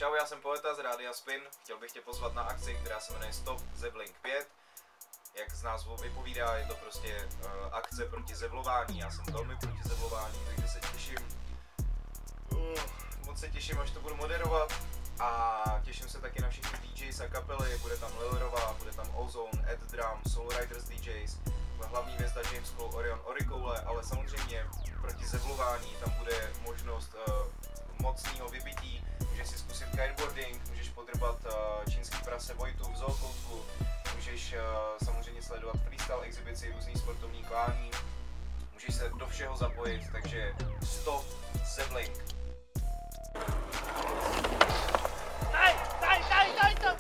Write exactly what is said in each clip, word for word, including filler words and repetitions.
Čau, já jsem Poeta z Rádia Spin. Chtěl bych tě pozvat na akci, která se jmenuje Stop Zevlink pět. Jak z názvu vypovídá, je to prostě uh, akce proti zevlování. Já jsem velmi proti zevlování, takže se těším. Uh, moc se těším, až to budu moderovat. A těším se taky na všechny D Js a kapely. Bude tam Lillerová, bude tam Ozone, Ed Drum, Soul Riders D Js, hlavní hvězda James Cole, Orion Orikoule, ale samozřejmě proti zevlování tam bude možnost uh, mocného vybití. Můžeš si zkusit kiteboarding, můžeš podrbat uh, čínský prase Vojtu v zookoutku, můžeš uh, samozřejmě sledovat freestyle exibici, různý sportovní klání, můžeš se do všeho zapojit, takže Stop Zevlink. Daj, daj, daj, daj to!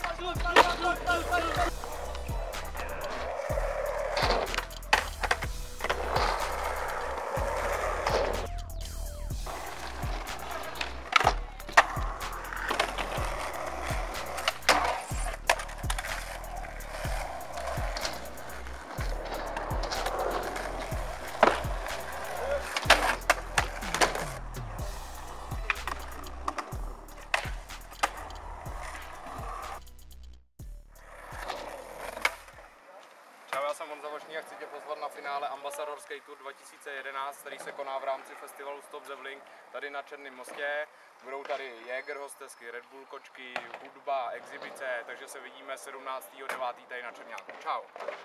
Čau, já jsem Honza Vošný a chci tě pozvat na finále Ambassador Skate Tour dva tisíce jedenáct, který se koná v rámci festivalu Stop Zevlink tady na Černém Mostě. Budou tady Jäger hostesky, Red Bull kočky, hudba, exibice, takže se vidíme sedmnáctého devátého tady na Černáku. Čau.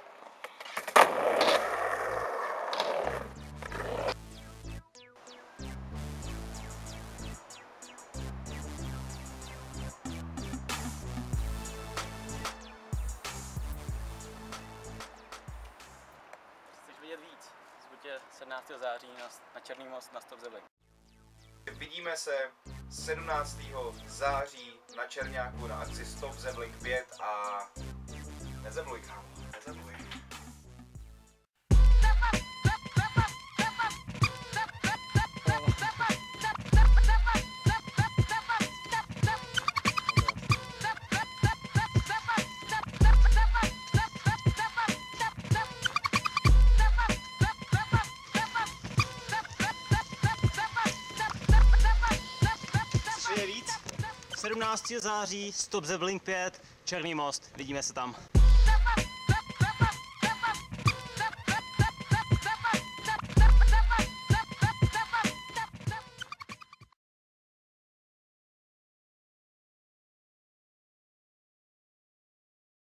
Vidět víc. Zvu tě sedmnáctého září na, na Černý most na Stop Zevlink. Vidíme se sedmnáctého září na Černáku na akci Stop Zevlink pět a nezevluj, kámo, nezevluj. Víc. sedmnáctého září Stop Zevlink pět, Černý most, vidíme se tam.